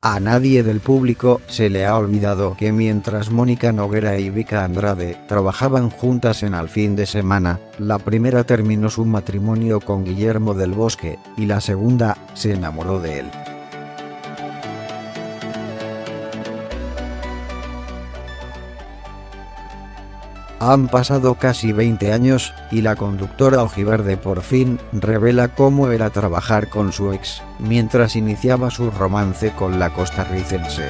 A nadie del público se le ha olvidado que mientras Mónica Noguera y Vika Andrade trabajaban juntas en Al Fin de Semana, la primera terminó su matrimonio con Guillermo del Bosque, y la segunda, se enamoró de él. Han pasado casi 20 años, y la conductora ojiverde por fin revela cómo era trabajar con su ex, mientras iniciaba su romance con la costarricense.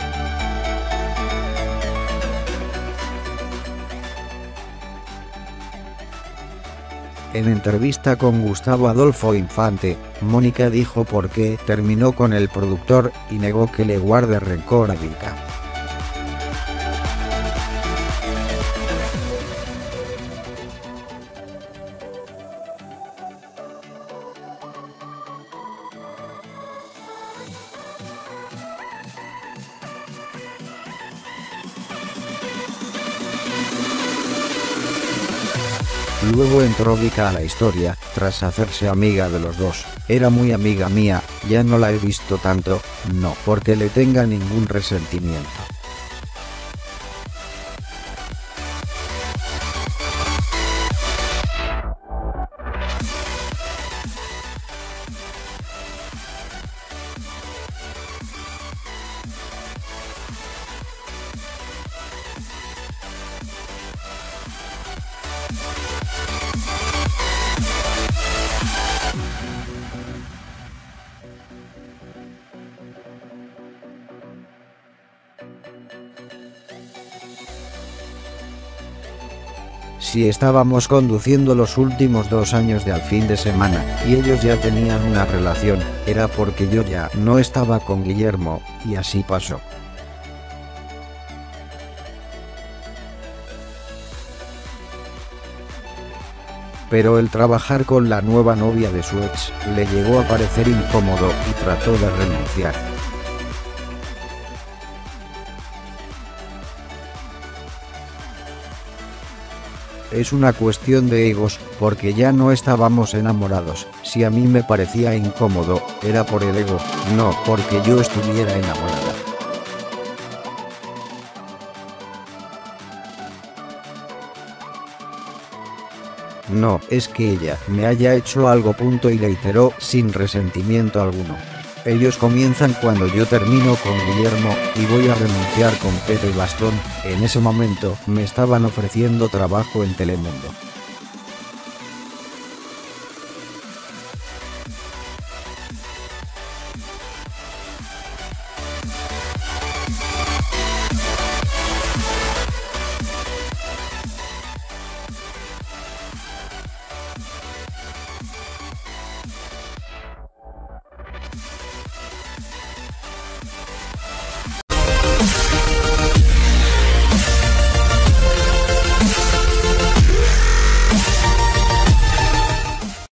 En entrevista con Gustavo Adolfo Infante, Mónica dijo por qué terminó con el productor, y negó que le guarde rencor a Vika. Luego entró Vika a la historia, tras hacerse amiga de los dos. Era muy amiga mía, ya no la he visto tanto, no porque le tenga ningún resentimiento. Si estábamos conduciendo los últimos 2 años de Al Fin de Semana, y ellos ya tenían una relación, era porque yo ya no estaba con Guillermo, y así pasó. Pero el trabajar con la nueva novia de su ex, le llegó a parecer incómodo, y trató de renunciar. Es una cuestión de egos, porque ya no estábamos enamorados. Si a mí me parecía incómodo, era por el ego, no porque yo estuviera enamorada. No es que ella me haya hecho algo, punto, y reiteró sin resentimiento alguno. Ellos comienzan cuando yo termino con Guillermo, y voy a renunciar con Peto y Bastón. En ese momento me estaban ofreciendo trabajo en Telemundo.